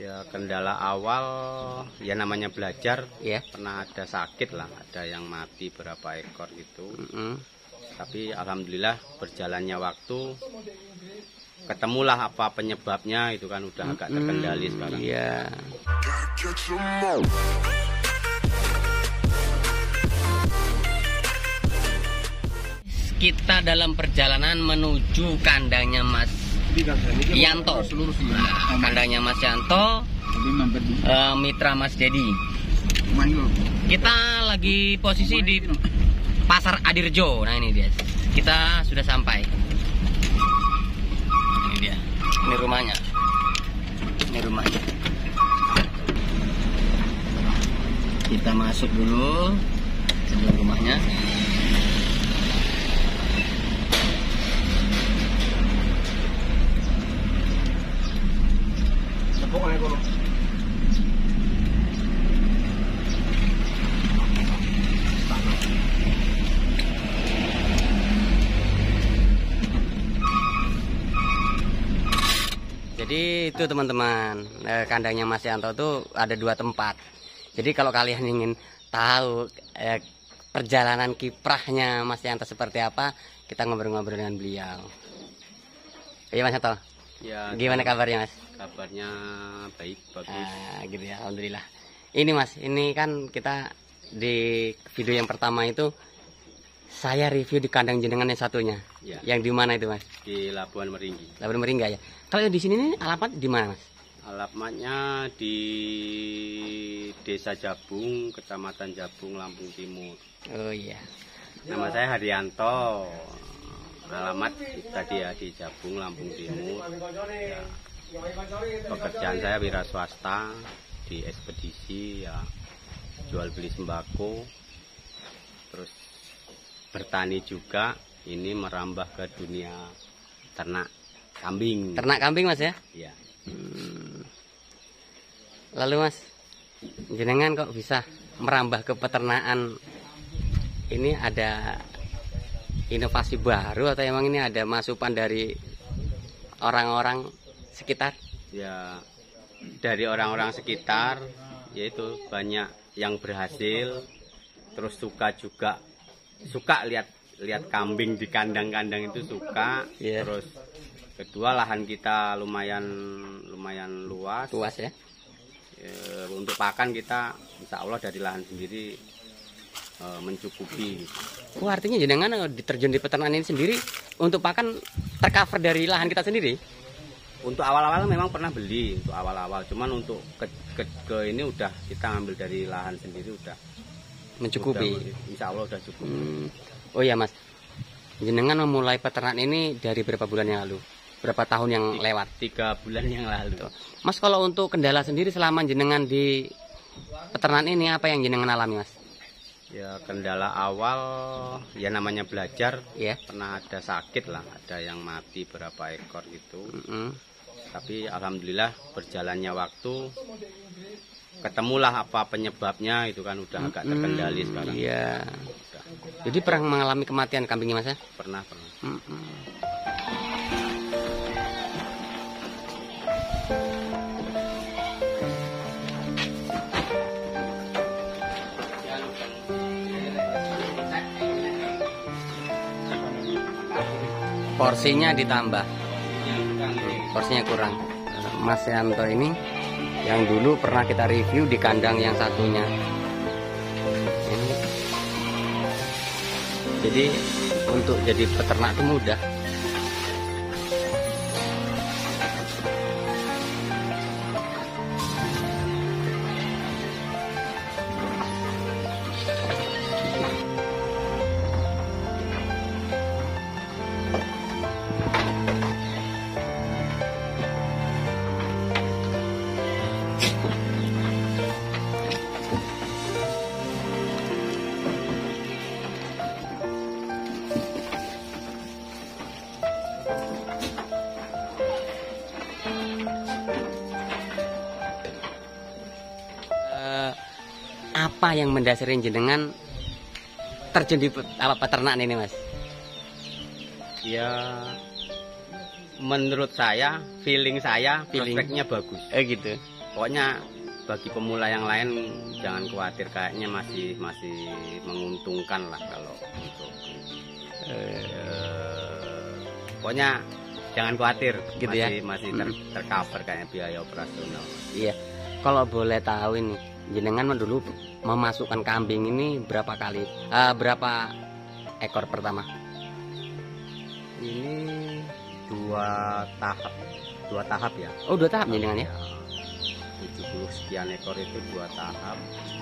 Ya kendala awal ya namanya belajar Ya. pernah ada sakit lah, ada yang mati berapa ekor gitu. Tapi alhamdulillah berjalannya waktu ketemulah apa penyebabnya, itu kan udah agak terkendali sekarang. Iya. Kita dalam perjalanan menuju kandangnya Mas Yanto. Kandangnya Mas Yanto, mitra Mas Dedi. Kita lagi posisi di Pasar Adirjo. Nah ini dia. Kita sudah sampai. Ini dia. Ini rumahnya. Ini rumahnya. Kita masuk dulu ke rumahnya. Jadi itu teman-teman, kandangnya Mas Yanto itu ada 2 tempat. Jadi kalau kalian ingin tahu perjalanan kiprahnya Mas Yanto seperti apa, kita ngobrol-ngobrol dengan beliau. Iya Mas Yanto. Ya, gimana kabarnya Mas? Kabarnya baik, bagus. Gitu ya, alhamdulillah. Ini Mas, ini kan kita di video yang pertama itu saya review di kandang jenengan yang satunya. Ya. Yang di mana itu Mas? Di Labuan Meringgi. Labuan Meringga ya. Kalau di sini nih alamat di mana Mas? Alamatnya di Desa Jabung, Kecamatan Jabung, Lampung Timur. Oh iya. Nama saya Haryanto. Alamat tadi ya di Jabung, Lampung Timur. Ya. Pekerjaan saya wira swasta di ekspedisi, ya jual beli sembako, terus bertani juga. Ini merambah ke dunia ternak kambing. Ternak kambing Mas ya? Ya. Lalu Mas, jenengan kok bisa merambah ke peternakan? Ini ada inovasi baru atau emang ini ada masukan dari orang-orang sekitar? Ya, dari orang-orang sekitar, yaitu banyak yang berhasil, terus suka lihat kambing di kandang-kandang itu suka. Yeah. Terus kedua, lahan kita lumayan luas ya. Untuk pakan kita insya Allah dari lahan sendiri mencukupi. Oh, artinya jenengan diterjun di peternakan ini sendiri untuk pakan tercover dari lahan kita sendiri? Untuk awal-awal memang pernah beli, untuk awal-awal, cuman untuk ke ini udah kita ambil dari lahan sendiri, udah mencukupi. Insya Allah udah cukup. Oh iya Mas, jenengan memulai peternakan ini dari berapa bulan yang lalu? Berapa tahun yang lewat? 3 bulan yang lalu. Mas, kalau untuk kendala sendiri selama jenengan di peternakan ini, apa yang jenengan alami Mas? Ya kendala awal ya namanya belajar. Ya. Pernah ada sakit lah, ada yang mati berapa ekor gitu. Tapi alhamdulillah berjalannya waktu ketemulah apa penyebabnya, itu kan udah agak terkendali sekarang. Iya. Jadi pernah mengalami kematian kambingnya Mas ya? Pernah. Porsinya ditambah, porsinya kurang. Mas Yanto ini yang dulu pernah kita review di kandang yang satunya. Ini. Jadi untuk jadi peternak itu mudah. Apa yang mendasari jenengan terjun di peternakan ini Mas? Ya menurut saya, feeling saya prospeknya bagus. Gitu. pokoknya bagi pemula yang lain jangan khawatir, kayaknya masih menguntungkan lah kalau untuk pokoknya jangan khawatir gitu masih tercover kayaknya biaya operasional. Iya. Kalau boleh tahu ini jenengan dulu memasukkan kambing ini berapa kali? Berapa ekor pertama? Ini dua tahap ya. Oh, 2 tahap jenengan ya? 70 sekian ekor itu 2 tahap.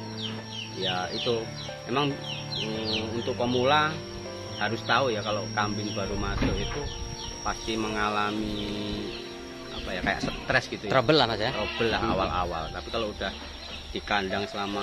Ya itu memang untuk pemula harus tahu ya, kalau kambing baru masuk itu pasti mengalami apa ya, kayak stres gitu ya. Trouble lah Mas ya. Trouble lah awal-awal. Tapi kalau udah di kandang selama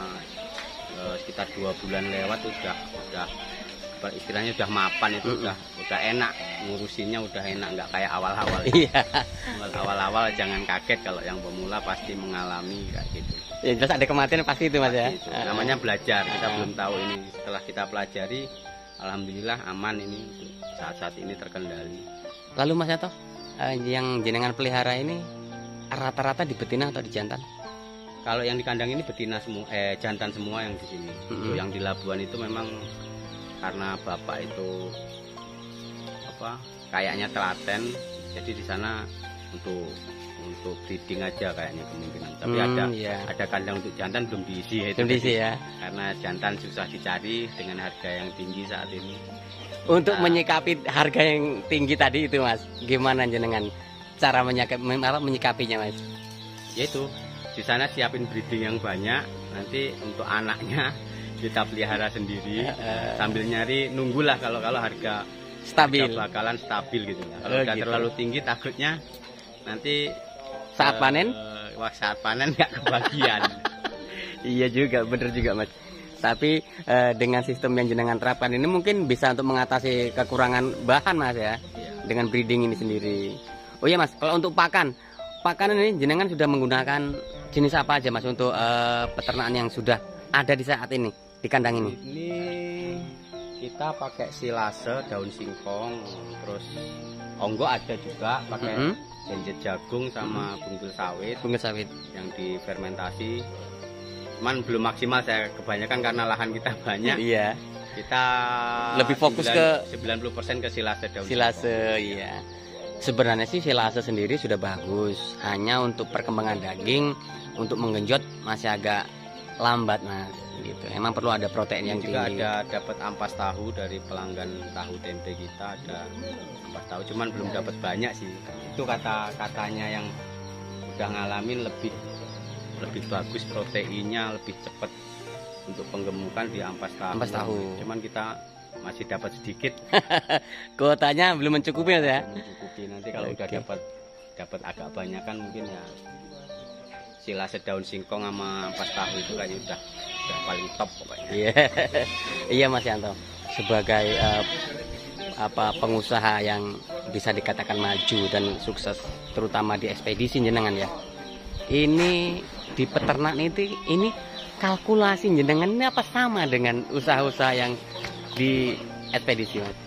sekitar 2 bulan lewat udah istilahnya udah mapan itu udah enak ngurusinnya, udah enak, nggak kayak awal-awal. Iya. Awal-awal jangan kaget kalau yang pemula pasti mengalami kayak gitu. Ya jelas ada kematian pasti itu Mas ya. Itu. Namanya belajar, kita belum tahu ini. Setelah kita pelajari, alhamdulillah aman ini saat-saat ini terkendali. Lalu Mas Yanto, yang jenengan pelihara ini rata-rata di betina atau di jantan? Kalau yang di kandang ini betina semua, jantan semua yang di sini. Yang di Labuan itu memang karena bapak itu kayaknya telaten, jadi di sana untuk breeding aja kayaknya kemungkinan. Tapi ada kandang untuk jantan belum diisi ya, belum diisi ya. Karena jantan susah dicari dengan harga yang tinggi saat ini. Untuk menyikapi harga yang tinggi tadi itu Mas, gimana jenengan cara menyikapinya Mas? Yaitu di sana siapin breeding yang banyak, nanti untuk anaknya kita pelihara sendiri sambil nyari, nunggulah kalau harga stabil, bakalan stabil gitu. Kalau udah terlalu tinggi takutnya nanti saat panen nggak kebagian. Iya juga, bener juga Mas. Tapi dengan sistem yang jenengan terapkan ini mungkin bisa untuk mengatasi kekurangan bahan Mas ya, dengan breeding ini sendiri. Oh iya Mas, kalau untuk pakanan ini jenengan sudah menggunakan jenis apa aja Mas untuk peternakan yang sudah ada di saat ini di kandang ini? Ini kita pakai silase, daun singkong, terus onggo ada juga, pakai genjet jagung sama bungkul sawit yang difermentasi. Cuman belum maksimal, saya kebanyakan karena lahan kita banyak. Iya. Kita lebih fokus ke 90% ke silase daun silase singkong. Iya. Sebenarnya sih silase sendiri sudah bagus, hanya untuk perkembangan daging, untuk menggenjot masih agak lambat Mas gitu. Emang perlu ada protein yang juga tinggi. Ada dapat ampas tahu dari pelanggan tahu tempe kita, ada ampas tahu, cuman belum dapat banyak sih. Itu katanya yang udah ngalamin lebih bagus proteinnya, lebih cepat untuk penggemukan di ampas tahu. Cuman kita masih dapat sedikit. Kuotanya belum mencukupi ya? Mencukupi, nanti kalau udah dapat agak banyak kan mungkin ya silase daun singkong sama ampas tahu itu kayaknya udah paling top pokoknya. Iya. Iya Mas Yanto, sebagai pengusaha yang bisa dikatakan maju dan sukses terutama di ekspedisi jenengan ya. Ini di peternak ini kalkulasi jenengan ini apa sama dengan usaha-usaha yang di ekspedisi Mas?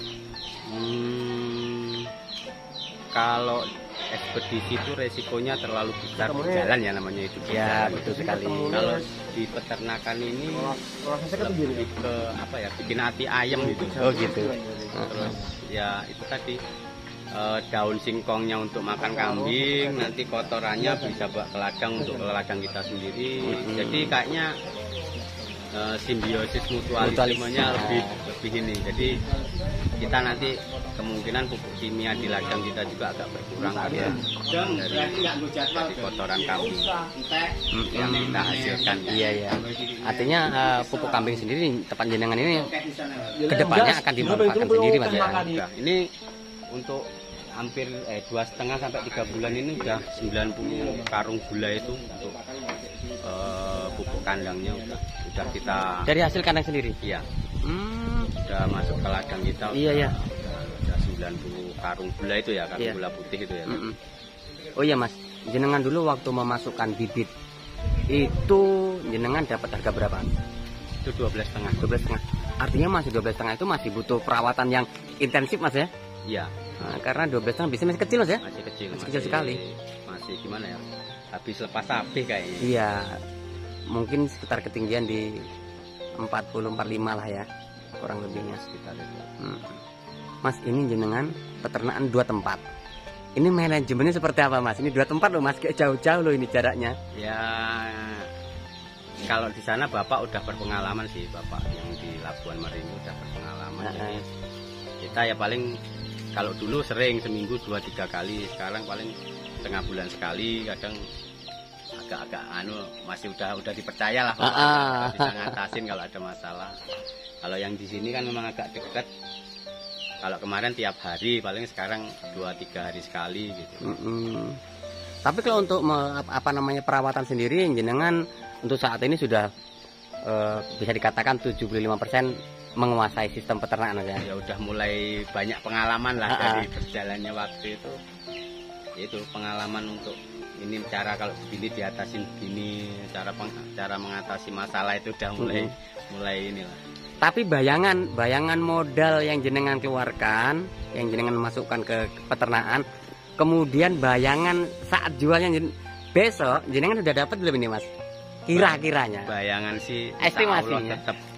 Kalau ekspedisi itu resikonya terlalu besar berjalan ya, namanya itu. Ya betul sekali. Kalau di peternakan ini lebih ke bikin hati ayam gitu. Oh gitu. Terus ya itu tadi daun singkongnya untuk makan kambing, nanti kotorannya bisa bawa ke ladang untuk ke ladang kita sendiri. Jadi kayaknya simbiosis mutualismenya lebih ini. Jadi kita nanti kemungkinan pupuk kimia di ladang kita juga agak berkurang karena dari kotoran kambing yang kita hasilkan. Iya. Artinya pupuk kambing sendiri tempat jenengan ini kedepannya akan dimanfaatkan sendiri Mas ya. Ini untuk hampir 2,5 sampai 3 bulan ini udah 90 karung gula itu untuk pupuk kandangnya udah kita dari hasil kandang sendiri. Iya. Udah masuk ke ladang kita. Iya. Udah 90 karung gula itu ya, karung gula putih itu ya. Oh iya Mas, jenengan dulu waktu memasukkan bibit itu jenengan dapat harga berapa? Itu 12,5. 12,5. Artinya masih 12,5 itu masih butuh perawatan yang intensif Mas ya? Iya. Nah, karena 12,5 bisa masih kecil Mas ya? Masih kecil sekali. Masih gimana ya? habis lepas sabih kayaknya. Iya, mungkin sekitar ketinggian di 40-45 lah ya, kurang lebihnya. Sekitar itu. Mas, ini jenengan peternakan 2 tempat. Ini manajemennya seperti apa, Mas? Ini 2 tempat loh, Mas, kayak jauh-jauh loh ini jaraknya. Ya, kalau di sana Bapak udah berpengalaman sih, Bapak yang di Labuan Merindu udah berpengalaman. Jadi kita ya paling kalau dulu sering seminggu 2-3 kali, sekarang paling setengah bulan sekali, kadang agak-agak masih udah dipercaya lah, bisa ngatasin kalau ada masalah. Kalau yang di sini kan memang agak dekat. Kalau kemarin tiap hari, paling sekarang 2-3 hari sekali gitu. Tapi kalau untuk perawatan sendiri, jenengan untuk saat ini sudah bisa dikatakan 75% menguasai sistem peternakan aja. Ya udah mulai banyak pengalaman lah dari berjalannya waktu itu. Itu pengalaman untuk ini cara kalau begini diatasin begini, cara mengatasi masalah itu udah mulai inilah. Tapi bayangan modal yang jenengan keluarkan, yang jenengan masukkan ke peternakan, kemudian bayangan saat jualnya besok jenengan sudah dapat belum ini, Mas? Kira-kiranya. Bayangan sih estimasinya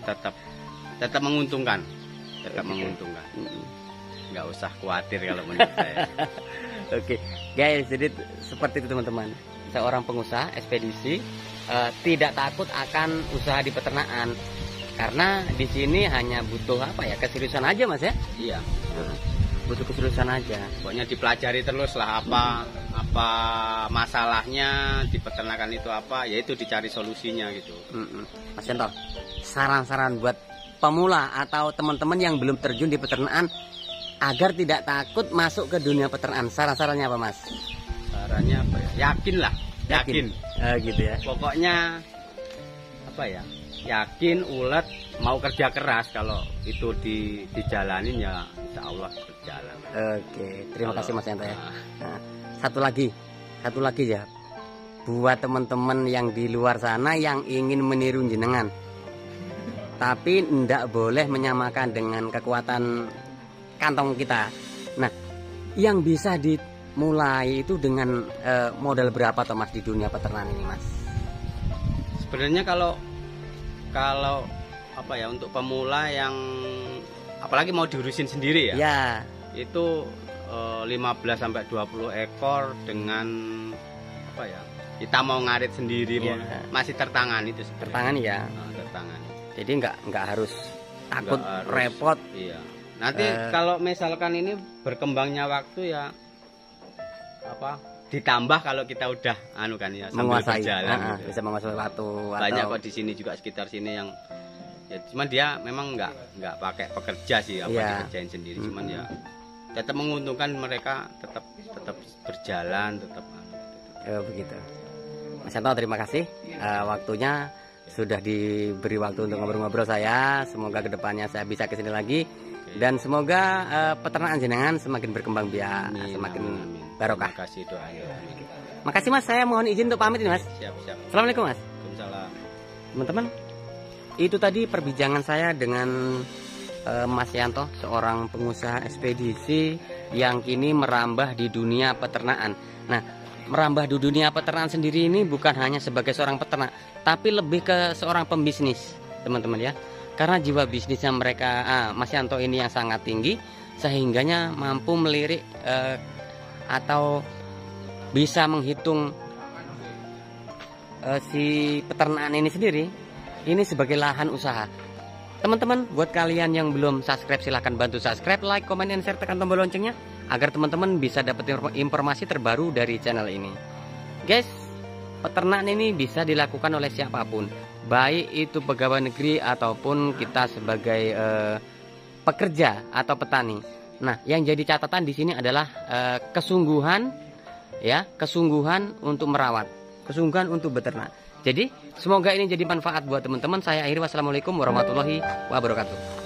tetap menguntungkan. Tetap menguntungkan. Nggak usah khawatir kalau menurut saya. Oke, guys, jadi seperti itu teman-teman. Seorang pengusaha ekspedisi tidak takut akan usaha di peternakan. Karena di sini hanya butuh keseriusan aja, Mas ya. Iya. Butuh keseriusan aja. Pokoknya dipelajari terus lah apa masalahnya di peternakan itu apa, yaitu dicari solusinya gitu. Mas Yanto, saran-saran buat pemula atau teman-teman yang belum terjun di peternakan agar tidak takut masuk ke dunia peternakan, saran-sarannya apa, Mas? Sarannya apa ya? Yakin lah, yakin. Gitu ya. Pokoknya apa ya? Yakin, ulet, mau kerja keras. Kalau itu dijalanin ya insya Allah berjalan. Oke, terima kasih Mas Yanto ya. Nah, satu lagi ya, buat teman-teman yang di luar sana yang ingin meniru jenengan, tapi ndak boleh menyamakan dengan kekuatan kantong kita. Nah, yang bisa dimulai itu dengan modal berapa toh, Mas, di dunia peternakan ini, Mas? Sebenarnya kalau apa ya, untuk pemula yang apalagi mau diurusin sendiri ya, itu 15-20 ekor dengan apa ya, kita mau ngarit sendiri masih tertangani itu sebenarnya. Tertangani ya. Tertangani. Jadi nggak harus takut repot. Iya. Nanti kalau misalkan ini berkembangnya waktu ya ditambah kalau kita udah menguasai berjalan bisa menguasai waktu. Banyak kok di sini juga sekitar sini yang ya, cuman dia memang nggak pakai pekerja sih, dikerjain sendiri, cuman ya tetap menguntungkan, mereka tetap berjalan, tetap begitu. Mas Yanto, terima kasih waktunya, sudah diberi waktu untuk ngobrol-ngobrol saya. Semoga kedepannya saya bisa kesini lagi. Dan semoga peternakan jenengan semakin berkembang biak, semakin barokah. Terima kasih doanya. Makasih Mas, saya mohon izin untuk pamit ini Mas. Siap. Assalamualaikum Mas. Waalaikumsalam. Teman-teman, itu tadi perbincangan saya dengan Mas Yanto, seorang pengusaha ekspedisi yang kini merambah di dunia peternakan. Nah, merambah di dunia peternakan sendiri ini bukan hanya sebagai seorang peternak, tapi lebih ke seorang pembisnis, teman-teman ya. Karena jiwa bisnisnya mereka, Mas Yanto ini yang sangat tinggi, sehingganya mampu melirik atau bisa menghitung si peternakan ini sendiri, ini sebagai lahan usaha. Teman-teman, buat kalian yang belum subscribe, silahkan bantu subscribe, like, comment, dan share, tekan tombol loncengnya agar teman-teman bisa dapat informasi terbaru dari channel ini. Guys, peternakan ini bisa dilakukan oleh siapapun, baik itu pegawai negeri ataupun kita sebagai pekerja atau petani. Nah, yang jadi catatan di sini adalah kesungguhan untuk merawat, kesungguhan untuk beternak. Jadi semoga ini jadi manfaat buat teman-teman. Saya akhiri, wassalamualaikum warahmatullahi wabarakatuh.